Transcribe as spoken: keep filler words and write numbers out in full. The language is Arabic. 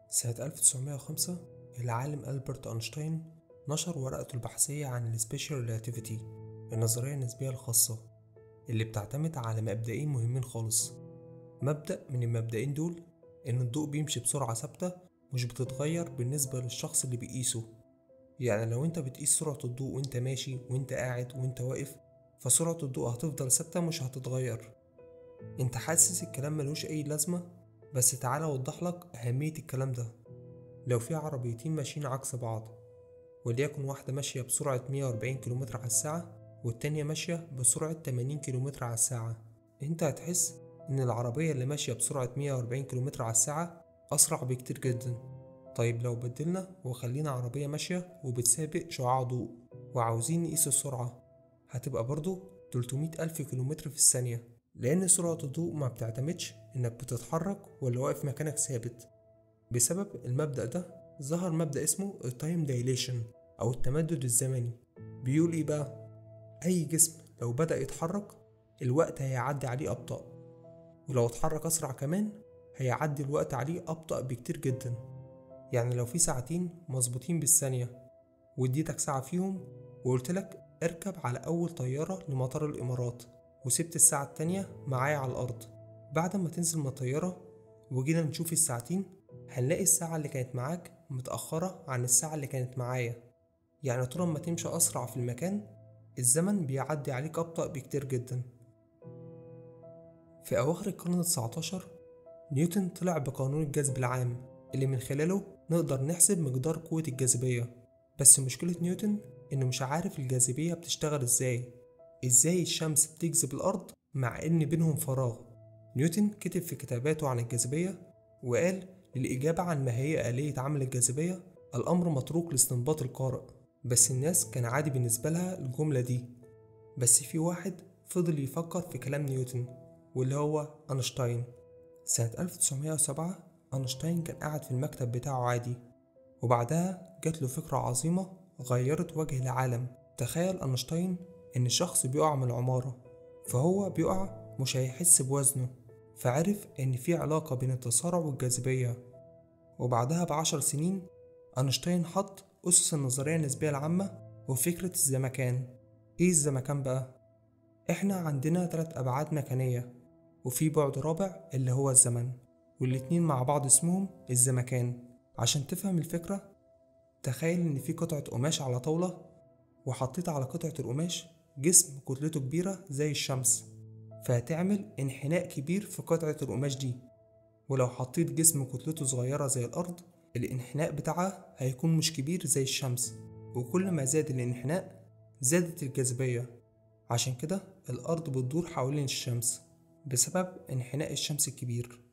سنة ألف وتسعمائة وخمسة العالم ألبرت أينشتاين نشر ورقته البحثية عن ال Special Relativity، النظرية النسبية الخاصة اللي بتعتمد على مبدئين مهمين خالص. مبدأ من المبدئين دول إن الضوء بيمشي بسرعة ثابتة مش بتتغير بالنسبة للشخص اللي بيقيسه. يعني لو انت بتقيس سرعة الضوء وانت ماشي وانت قاعد وانت واقف، فسرعة الضوء هتفضل ثابتة مش هتتغير. انت حاسس الكلام ملوش اي لازمة، بس تعالى اوضحلك اهمية الكلام ده. لو في عربيتين ماشيين عكس بعض، وليكن واحدة ماشية بسرعة مية وأربعين كيلومتر على الساعة والتانية ماشية بسرعة تمانين كيلومتر على الساعة، انت هتحس ان العربية اللي ماشية بسرعة مية وأربعين كيلومتر على الساعة اسرع بكتير جدا. طيب لو بدلنا وخلينا عربية ماشية وبتسابق شعاع ضوء وعاوزين نقيس السرعة، هتبقى برضو تلتمية ألف كيلومتر في الثانية، لأن سرعة الضوء ما بتعتمدش إنك بتتحرك ولا واقف مكانك ثابت. بسبب المبدأ ده ظهر مبدأ اسمه التايم دايليشن أو التمدد الزمني. بيقول إيه بقى؟ أي جسم لو بدأ يتحرك الوقت هيعدي عليه أبطأ، ولو اتحرك أسرع كمان هيعدي الوقت عليه أبطأ بكتير جدا. يعني لو في ساعتين مظبوطين بالثانية واديتك ساعة فيهم وقلتلك اركب على أول طيارة لمطار الإمارات، وسبت الساعة التانية معايا على الأرض، بعد ما تنزل من الطيارة وجينا نشوف الساعتين هنلاقي الساعة اللي كانت معاك متأخرة عن الساعة اللي كانت معايا. يعني طول ما تمشي أسرع في المكان الزمن بيعدي عليك أبطأ بكتير جدا. في أواخر القرن التسعتاشر نيوتن طلع بقانون الجذب العام اللي من خلاله نقدر نحسب مقدار قوة الجاذبية. بس مشكلة نيوتن إنه مش عارف الجاذبية بتشتغل إزاي. إزاي الشمس بتجذب الأرض مع إن بينهم فراغ؟ نيوتن كتب في كتاباته عن الجاذبية وقال للإجابة عن ما هي آلية عمل الجاذبية الأمر متروك لاستنباط القارئ. بس الناس كان عادي بالنسبة لها الجملة دي. بس في واحد فضل يفكر في كلام نيوتن، واللي هو أينشتاين. سنة ألف وتسعمائة وسبعة أينشتاين كان قاعد في المكتب بتاعه عادي، وبعدها جات له فكرة عظيمة غيرت وجه العالم. تخيل أينشتاين إن شخص بيقع من العمارة، فهو بيقع مش هيحس بوزنه، فعرف إن في علاقة بين التسارع والجاذبية. وبعدها بعشر سنين أينشتاين حط أسس النظرية النسبية العامة وفكرة الزمكان. إيه الزمكان بقى؟ إحنا عندنا تلات أبعاد مكانية وفي بعد رابع اللي هو الزمن، والاتنين مع بعض اسمهم الزمكان. عشان تفهم الفكرة، تخيل إن في قطعة قماش على طاولة، وحطيت على قطعة القماش جسم كتلته كبيرة زي الشمس، فهتعمل انحناء كبير في قطعة القماش دي. ولو حطيت جسم كتلته صغيرة زي الأرض، الانحناء بتاعها هيكون مش كبير زي الشمس، وكل ما زاد الانحناء زادت الجاذبية. عشان كده الأرض بتدور حوالين الشمس بسبب انحناء الشمس الكبير.